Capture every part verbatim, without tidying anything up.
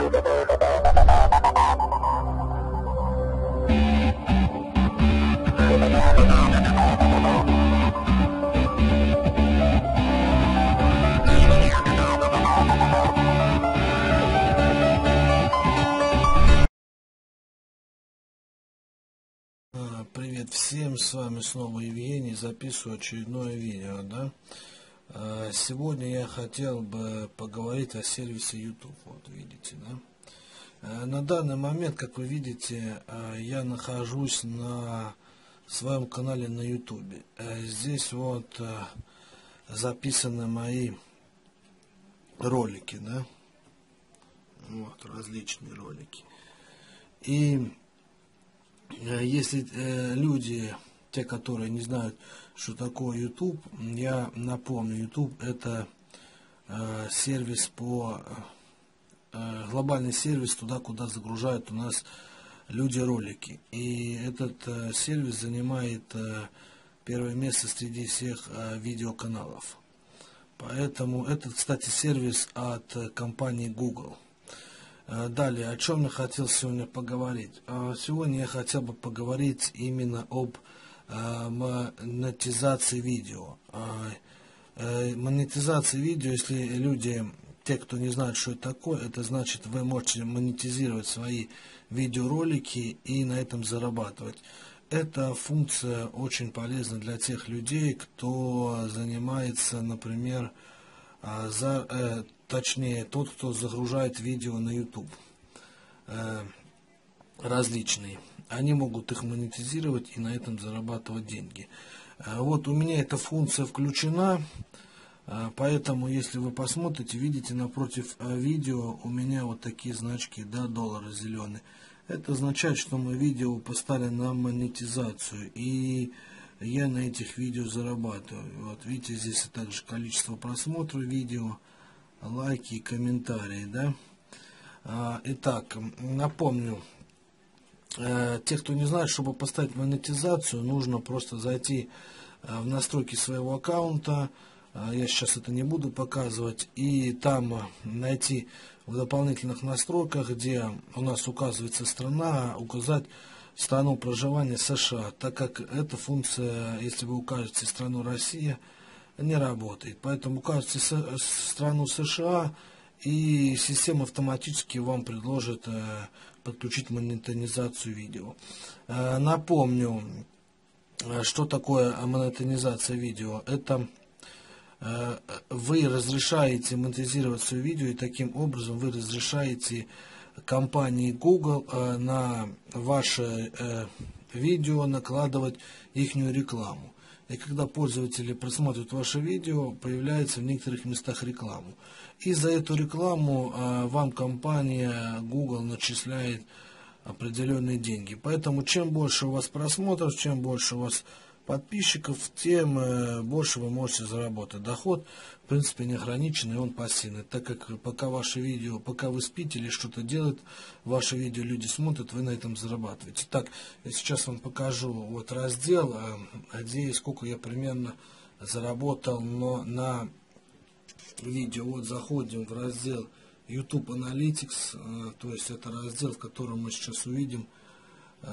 Привет всем, с вами снова Евгений, записываю очередное видео, да. Сегодня я хотел бы поговорить о сервисе YouTube, вот видите, да. На данный момент, как вы видите, я нахожусь на своем канале на YouTube. Здесь вот записаны мои ролики, да, вот различные ролики. И если э, люди, те, которые не знают, что такое YouTube, я напомню, YouTube это э, сервис по э, глобальный сервис туда, куда загружают у нас люди ролики. И этот э, сервис занимает э, первое место среди всех э, видеоканалов. Поэтому этот, кстати, сервис от э, компании Google. Далее, о чем я хотел сегодня поговорить. Сегодня я хотел бы поговорить именно об монетизации видео. Монетизация видео, если люди, те, кто не знает, что это такое, это значит, вы можете монетизировать свои видеоролики и на этом зарабатывать. Эта функция очень полезна для тех людей, кто занимается, например, за, э, точнее, тот, кто загружает видео на YouTube э, различные. Они могут их монетизировать и на этом зарабатывать деньги. Э, вот у меня эта функция включена, э, поэтому, если вы посмотрите, видите, напротив э, видео у меня вот такие значки, да, доллары зеленые. Это означает, что мы видео поставили на монетизацию, и я на этих видео зарабатываю. Вот видите, здесь также количество просмотров видео, лайки и комментарии, да. А, итак, напомню, э, те, кто не знает, чтобы поставить монетизацию, нужно просто зайти э, в настройки своего аккаунта. Э, я сейчас это не буду показывать. И там э, найти в дополнительных настройках, где у нас указывается страна, указать страну проживания США, так как эта функция, если вы укажете страну Россия, не работает. Поэтому укажите страну США, и система автоматически вам предложит э, подключить монетизацию видео. Э, напомню, что такое монетизация видео. Это э, вы разрешаете монетизировать свое видео, и таким образом вы разрешаете компании Google э, на ваше э, видео накладывать ихнюю рекламу. И когда пользователи просматривают ваше видео, появляется в некоторых местах рекламу. И за эту рекламу э, вам компания Google начисляет определенные деньги. Поэтому чем больше у вас просмотров, чем больше у вас подписчиков, тем э, больше вы можете заработать. Доход, в принципе, не ограниченный, он пассивный, так как пока ваше видео, пока вы спите или что-то делают, ваше видео люди смотрят, вы на этом зарабатываете. Так, я сейчас вам покажу вот раздел, э, где сколько я примерно заработал, но на видео. Вот заходим в раздел YouTube Analytics, э, то есть это раздел, в котором мы сейчас увидим, э,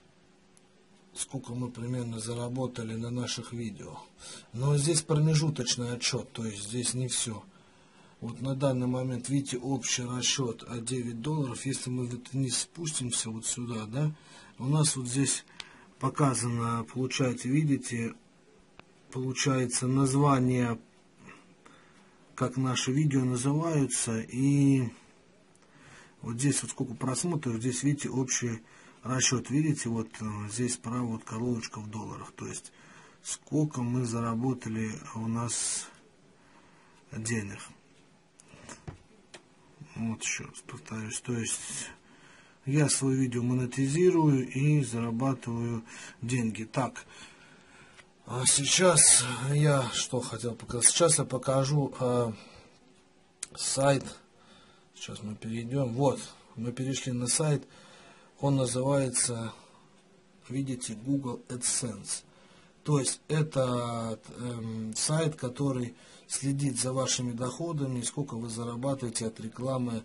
сколько мы примерно заработали на наших видео. Но здесь промежуточный отчет, то есть здесь не все. Вот на данный момент, видите, общий расчет девять долларов. Если мы вот вниз спустимся вот сюда, да, у нас вот здесь показано, получаете, видите, получается название, как наши видео называются, и вот здесь вот сколько просмотров, здесь видите общий расчет, видите, вот здесь справа вот колоночка в долларах, то есть сколько мы заработали у нас денег. Вот еще раз повторюсь, то есть я свое видео монетизирую и зарабатываю деньги. Так, а сейчас я что хотел показать, сейчас я покажу э, сайт, сейчас мы перейдем, вот, мы перешли на сайт. Он называется, видите, Google AdSense. То есть это э, сайт, который следит за вашими доходами, сколько вы зарабатываете от рекламы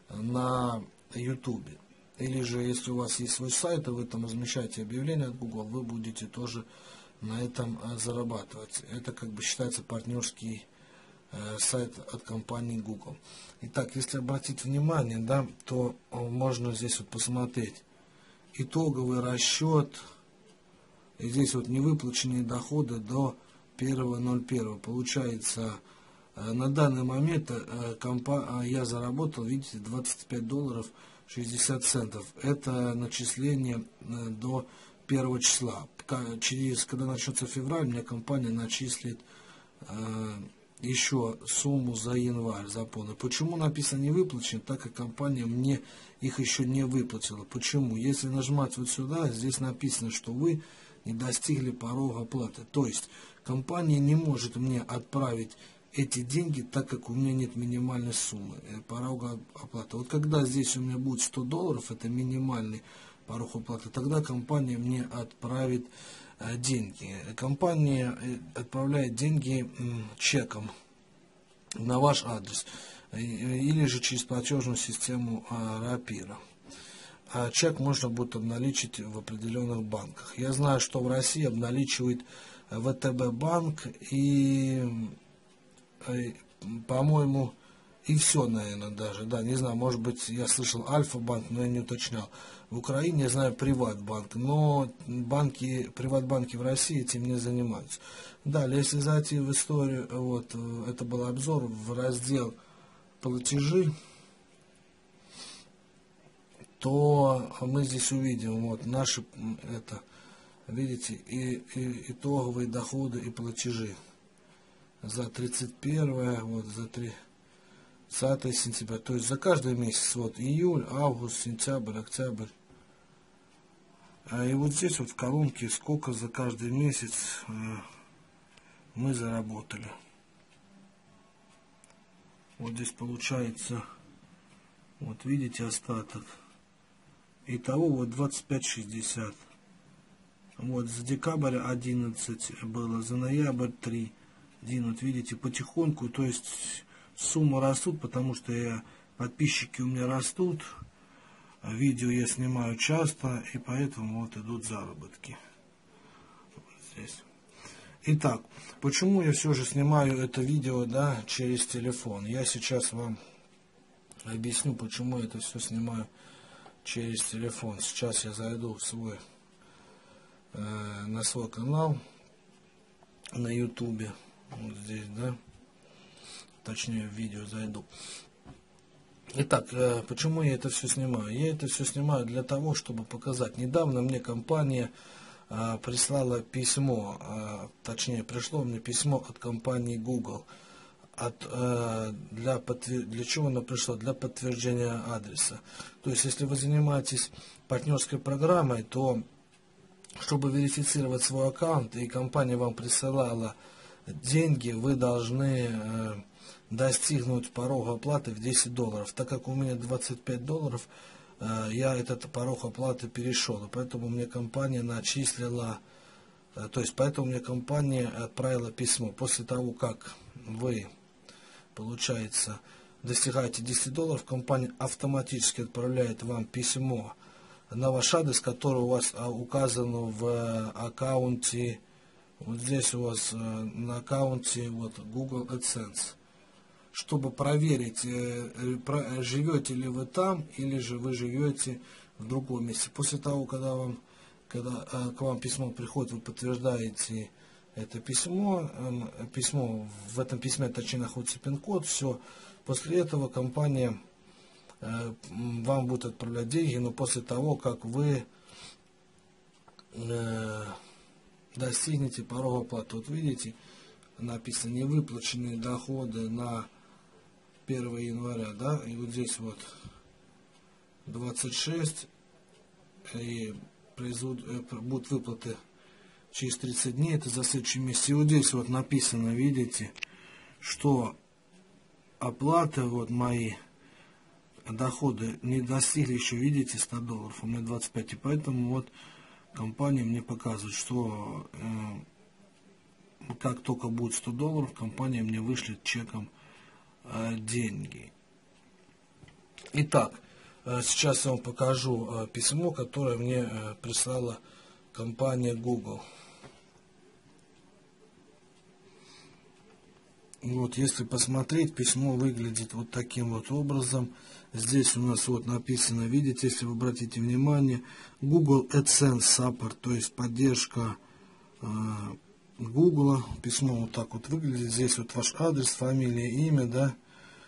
на YouTube. Или же, если у вас есть свой сайт, и вы там размещаете объявления от Google, вы будете тоже на этом зарабатывать. Это как бы считается партнерский э, сайт от компании Google. Итак, если обратить внимание, да, то можно здесь вот посмотреть итоговый расчет. И здесь вот невыплаченные доходы до первого ноль первого. Получается, э, на данный момент э, компа я заработал, видите, двадцать пять долларов шестьдесят центов. Это начисление э, до первого числа. Через, когда начнется февраль, мне компания начислит э, еще сумму за январь, за полный. Почему написано не выплачен? Так как компания мне их еще не выплатила. Почему? Если нажимать вот сюда, здесь написано, что вы не достигли порога оплаты. То есть компания не может мне отправить эти деньги, так как у меня нет минимальной суммы порога оплаты. Вот когда здесь у меня будет сто долларов, это минимальный порог оплаты, тогда компания мне отправит э, деньги. Компания отправляет деньги э, чеком на ваш адрес э, или же через платежную систему э, Рапира. А чек можно будет обналичить в определенных банках. Я знаю, что в России обналичивает вэ тэ бэ банк и, по-моему, и все, наверное, даже. Да, не знаю, может быть, я слышал Альфа-банк, но я не уточнял. В Украине я знаю Приватбанк, но банки, приватбанки в России этим не занимаются. Далее, если зайти в историю, вот, это был обзор в раздел платежи, то мы здесь увидим вот наши, это, видите, и, и итоговые доходы и платежи за тридцать первое, вот за тридцатое сентября, то есть за каждый месяц, вот июль, август, сентябрь, октябрь. И вот здесь вот в колонке сколько за каждый месяц мы заработали. Вот здесь получается, вот видите остаток. Итого вот двадцать пять шестьдесят. Вот за декабрь одиннадцать было, за ноябрь три. Один, вот видите, потихоньку, то есть суммы растут, потому что я, подписчики у меня растут, видео я снимаю часто, и поэтому вот идут заработки. Вот здесь. Итак, почему я все же снимаю это видео, да, через телефон? Я сейчас вам объясню, почему я это все снимаю через телефон. Сейчас я зайду в свой, э, на свой канал на ютубе. Вот здесь, да. Точнее, в видео зайду. Итак, э, почему я это все снимаю? Я это все снимаю для того, чтобы показать. Недавно мне компания э, прислала письмо, э, точнее, пришло мне письмо от компании Google. От, э, для, подтвер... для чего оно пришло? Для подтверждения адреса. То есть, если вы занимаетесь партнерской программой, то, чтобы верифицировать свой аккаунт, и компания вам присылала деньги, вы должны э, достигнуть порога оплаты в десять долларов. Так как у меня двадцать пять долларов, э, я этот порог оплаты перешел. И поэтому мне компания начислила, э, то есть, поэтому мне компания отправила письмо. После того, как вы, получается, достигаете десяти долларов, компания автоматически отправляет вам письмо на ваш адрес, который у вас указан в аккаунте, вот здесь у вас на аккаунте вот Google AdSense, чтобы проверить, живете ли вы там, или же вы живете в другом месте. После того, когда вам, когда к вам письмо приходит, вы подтверждаете это письмо, письмо, в этом письме, точнее, находится пин-код, все. После этого компания э, вам будет отправлять деньги, но после того, как вы э, достигнете порога оплаты. Вот видите, написано невыплаченные доходы на первое января, да, и вот здесь вот двадцать шесть, и производ, будут выплаты через тридцать дней, это за следующий месяц. И вот здесь вот написано, видите, что оплаты, вот мои доходы не достигли еще, видите, ста долларов, у меня двадцать пять, и поэтому вот компания мне показывает, что э, как только будет сто долларов, компания мне вышлет чеком э, деньги. Итак, сейчас я вам покажу письмо, которое мне прислала компания Google. Вот, если посмотреть, письмо выглядит вот таким вот образом. Здесь у нас вот написано, видите, если вы обратите внимание, Google AdSense Support, то есть поддержка э, Google. Письмо вот так вот выглядит. Здесь вот ваш адрес, фамилия, имя, да.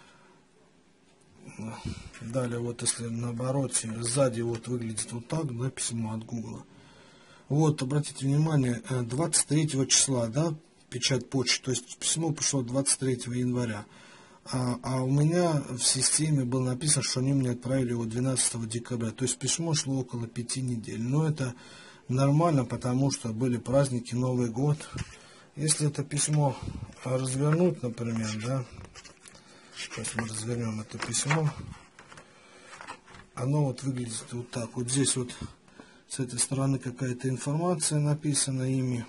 Далее вот если наоборот, сзади вот выглядит вот так, да, письмо от Google. Вот, обратите внимание, двадцать третьего числа, да, печать почты, то есть письмо пришло двадцать третьего января, а, а у меня в системе было написано, что они мне отправили его двенадцатого декабря, то есть письмо шло около пяти недель. Но это нормально, потому что были праздники, Новый год. Если это письмо развернуть, например, да, сейчас мы развернем это письмо, оно вот выглядит вот так, вот здесь вот с этой стороны какая-то информация написана ими.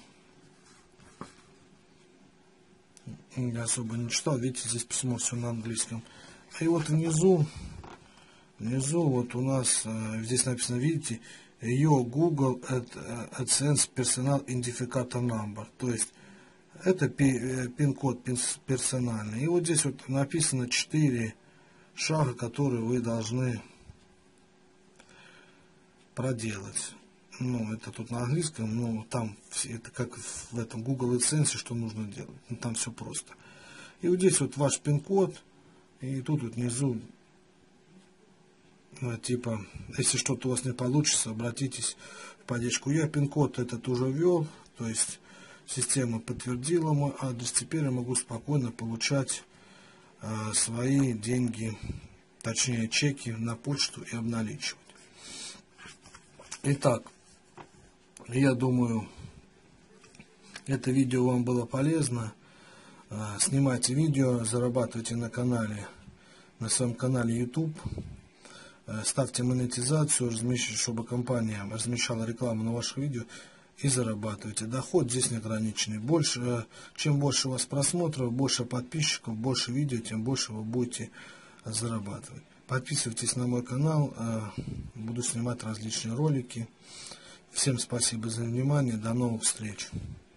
Я особо не читал, видите, здесь письмо все на английском. И вот внизу, внизу вот у нас здесь написано, видите, Your Google AdSense Personal Identificator Number. То есть это пин-код персональный. И вот здесь вот написано четыре шага, которые вы должны проделать. Ну, это тут на английском, но там это как в этом Google AdSense, что нужно делать. Ну, там все просто. И вот здесь вот ваш пин-код, и тут вот внизу, ну, типа, если что-то у вас не получится, обратитесь в поддержку. Я пин-код этот уже ввел, то есть система подтвердила мой адрес. Теперь я могу спокойно получать э, свои деньги, точнее чеки на почту и обналичивать. Итак, я думаю, это видео вам было полезно. Снимайте видео, зарабатывайте на канале, на своем канале YouTube. Ставьте монетизацию, размещайте, чтобы компания размещала рекламу на ваших видео, и зарабатывайте. Доход здесь неограниченный. Больше, чем больше у вас просмотров, больше подписчиков, больше видео, тем больше вы будете зарабатывать. Подписывайтесь на мой канал, буду снимать различные ролики. Всем спасибо за внимание, до новых встреч.